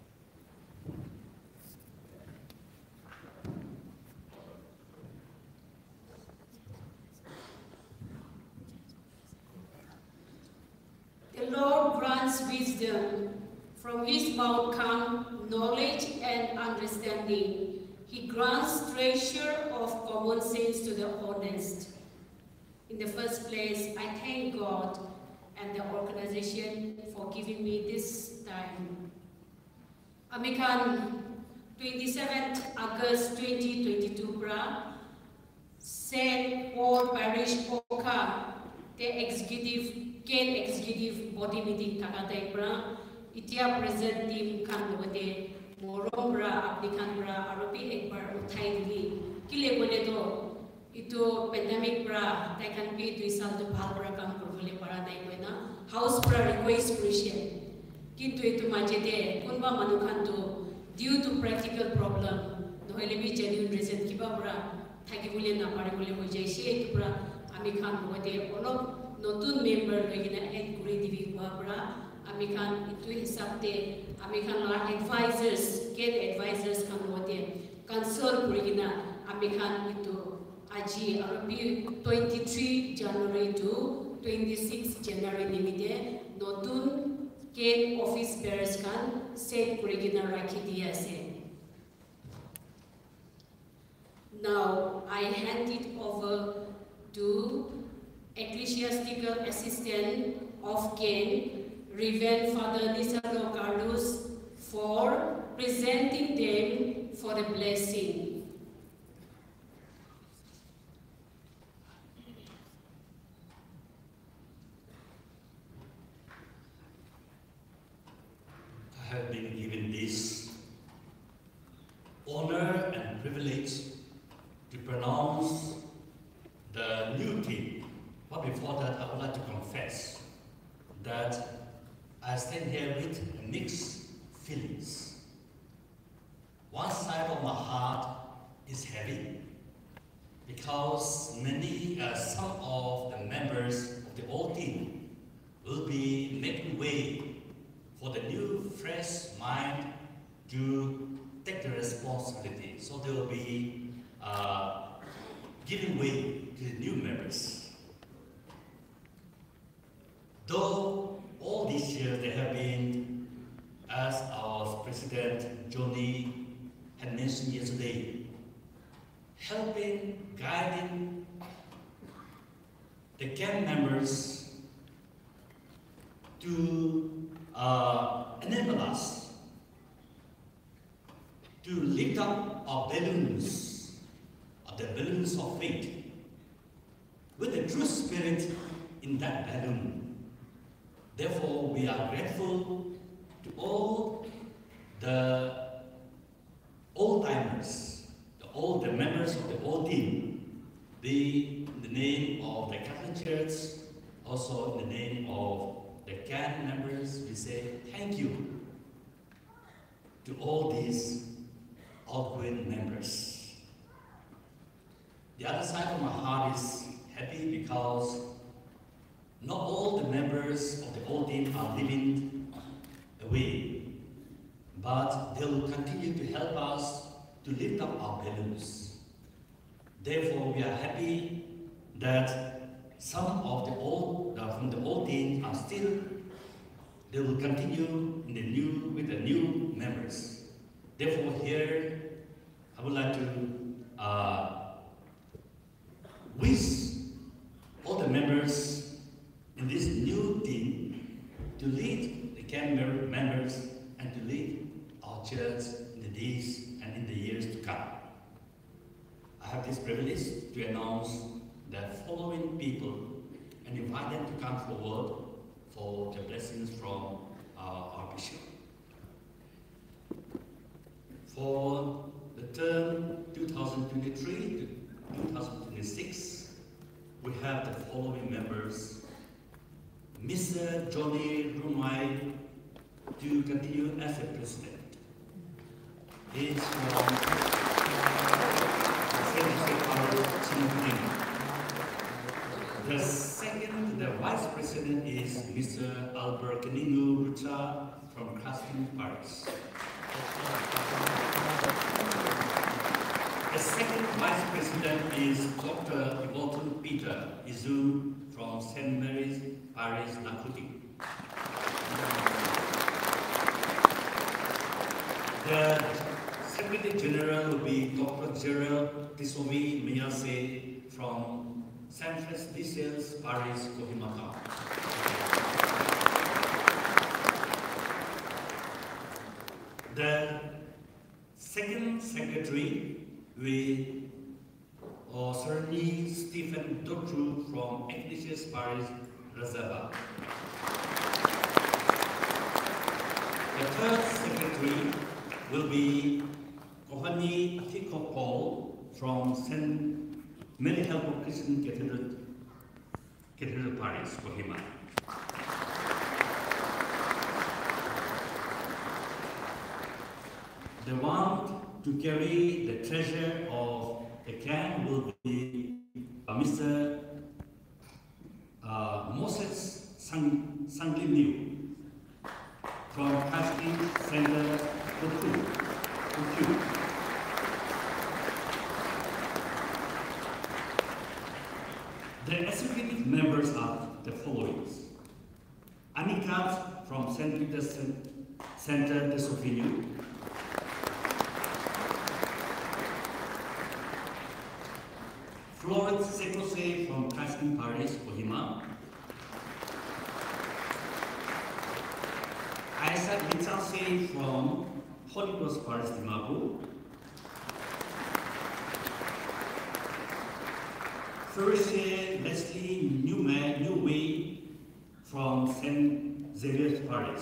The Lord grants wisdom. From his mouth come knowledge and understanding. He grants treasure of common sense to the honest. In the first place, I thank God and the organization for giving me this time. Amikan 27th August 2022 bra Saint Paul Parish Oka the executive body meeting takatai bra itia present team kan wate morom bra applikan bra aropi ekbar uthai dili kile bole to ito pandemic bra tai kan pi dui sal to bhal bra kam kurvole para dai koina house bra request Christian kintu ito majete kunba manukhan to due to practical problem nohele bi genuine reason kiba bra thaki bole na pare bole hoi jai se ito bra ami khan wate olop notun member loigina add kuri dibi kwa bra ami khan itu hisabte ami khan la advisors ken advisors kan wate consult kurigina ami khan itu aji arabi 23 January to 26 January nimite notun ken office bearers kan set kurigina rakhi diya ase. Now I hand it over to ecclesiastical assistant of Ken, Reverend Father Lisandro Carlos, for presenting them for the blessing. I have been given this honor and privilege to pronounce the new king. But before that, I would like to confess that I stand here with mixed feelings. One side of my heart is heavy because some of the members of the old team will be making way for the new, fresh mind to take the responsibility. So they will be giving way to the new members. Though all these years they have been, as our President Johnny had mentioned yesterday, helping, guiding the camp members to enable us to lift up our balloons, the balloons of faith, with the true spirit in that balloon. Therefore, we are grateful to all the old-timers, the members of the old team, in the name of the Catholic Church, also in the name of the CAN members, we say thank you to all these outgoing members. The other side of my heart is happy because not all the members of the old team are living away, but they will continue to help us to lift up our balloons. Therefore, we are happy that some of the from the old team are still, they will continue with the new members. Therefore, here I would like to wish all the members in this new team to lead the camp members and to lead our church in the days and in the years to come. I have this privilege to announce the following people and invite them to come forward for the blessings from our bishop. For the term 2023 to 2026, we have the following members. Mr. Johnny Rumai to continue as a president. He is from the second, the vice president is Mr. Albert Canino Rucha from Casting Parish. The second vice president is Dr. Walton Peter Izu from St. Mary's Parish, Nakuti. The Secretary General will be Dr. Gerald Teisovi Meyase from St. Francis Parish, Kohima. The second secretary will Sir Stephen Dotru from Ignatius Parish, Razaba. The third secretary will be Kohani Atiko Paul from St. Mary Help of Christian Cathedral Parish, Kohima. The one to carry the treasure of the camp will be Mr. Moses Sangliniu from Casting Center, Kuku. The executive members are the following. Anika from St. Peter's Center, Teisovi. Florence Sekose from Casting Parish, Kohima. Isaac Meyase from Holy Cross Parish, Dimapur. Thursday, Leslie Newway from St. Xavier's Parish.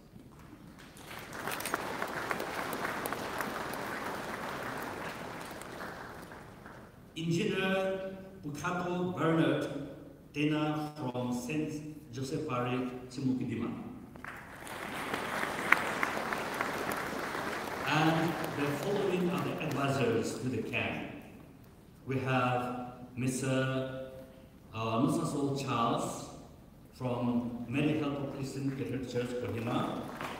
Engineer Bukato Bernard Dena from St. Joseph Parish, Chimukidima. And the following are the advisors to the camp. We have Mr. Musasol Charles from Mary Help of Christian Catholic Church, Kohima.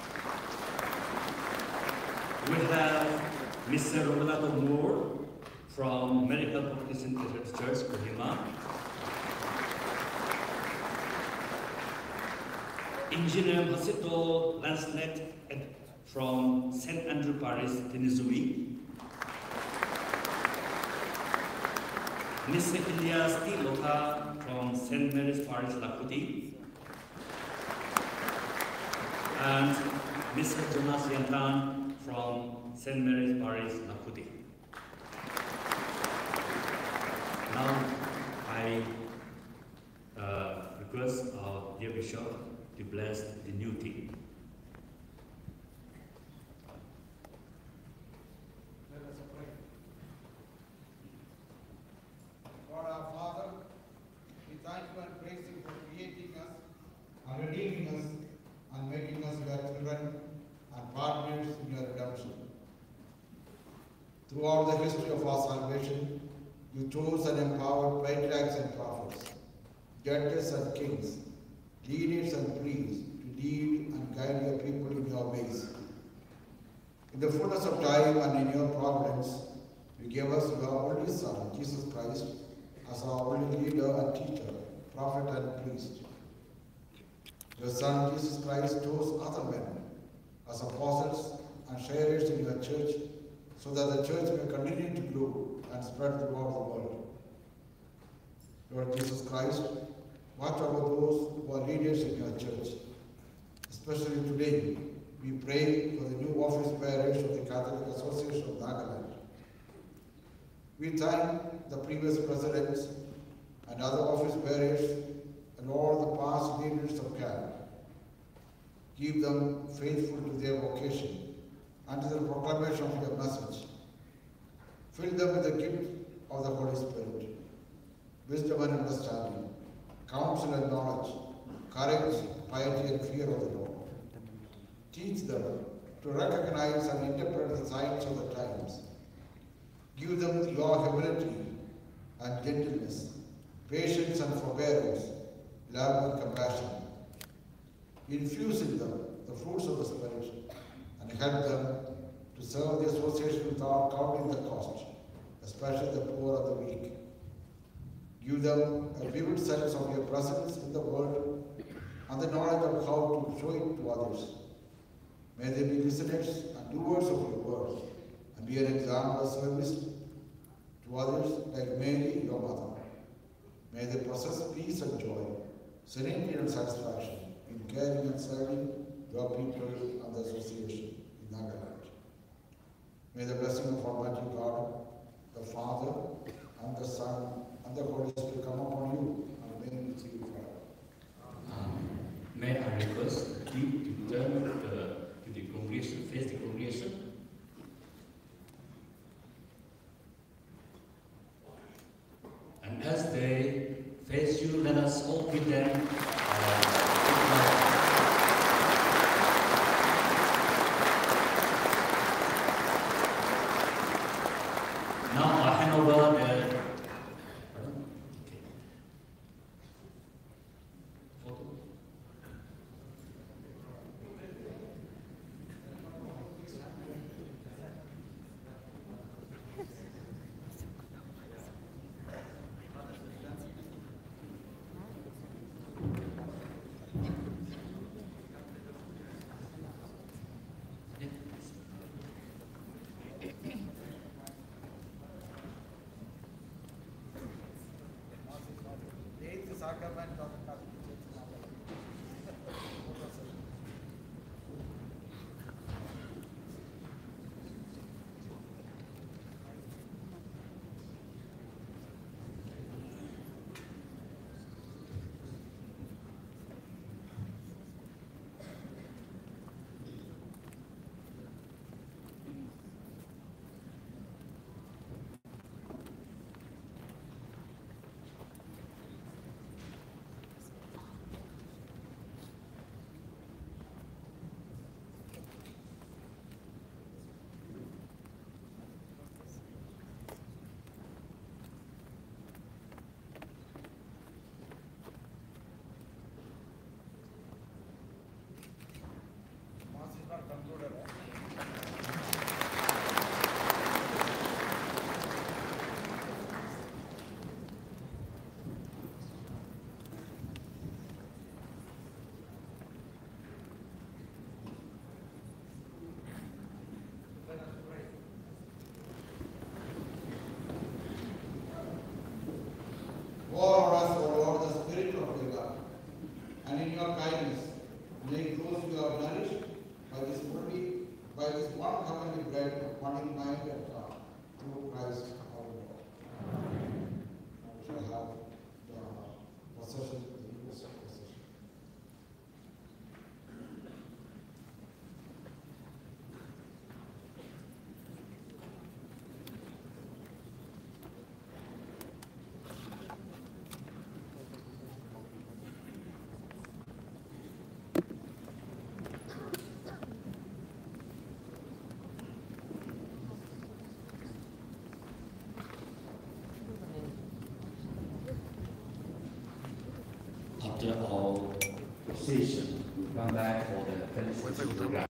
We have Mr. Rolando Moore from Mary Help of Christian Catholic Church, Kohima. Engineer Masito Lancelet from St. Andrew Parish, Teisovi. Mr. Elias T. Lota from St. Mary's Parish, Lakuti. And Mr. Jonas Yantan from St. Mary's Parish, Lakuti. Now, I request our dear Bishop to bless the new team. Let us pray. God our Father, we thank you and praise you for creating us and redeeming us and making us your children and partners in your redemption. Throughout the history of our salvation, you chose and empowered patriarchs and prophets, judges and kings, leaders and priests to lead and guide your people in your ways. In the fullness of time and in your providence, you gave us your only Son, Jesus Christ, as our only leader and teacher, prophet and priest. Your Son, Jesus Christ, chose other men as apostles and sharers in your church, so that the church may continue to grow and spread throughout the world. Lord Jesus Christ, watch over those who are leaders in your church. Especially today, we pray for the new office bearers of the Catholic Association of Nagaland. We thank the previous presidents and other office bearers and all the past leaders of CAN. Keep them faithful to their vocation and to the proclamation of your message. Fill them with the gift of the Holy Spirit, wisdom and understanding, counsel and knowledge, courage, piety and fear of the Lord. Teach them to recognize and interpret the signs of the times. Give them your humility and gentleness, patience and forbearance, love and compassion. Infuse in them the fruits of the Spirit and help them to serve the association without counting the cost, especially the poor and the weak. Give them a vivid sense of your presence in the world and the knowledge of how to show it to others. May they be listeners and doers of your word and be an example of service to others like Mary, your mother. May they possess peace and joy, serenity and satisfaction in caring and serving your people and the association in Nagaland. May the blessing of Almighty God, the Father, and the Son, and the Holy Spirit come upon you and remain with you forever. May I request you to turn to the congregation, face the congregation. And as they face you, let us all give them now I hand over the photo. Pour on us, O Lord, the Spirit of your God, and in your kindness, make those who are nourished by this one heavenly bread of one in mind and heart, through Christ our Lord. Amen. We shall have the procession, the Eucharistic procession. After our session, we come back for the fellowship program.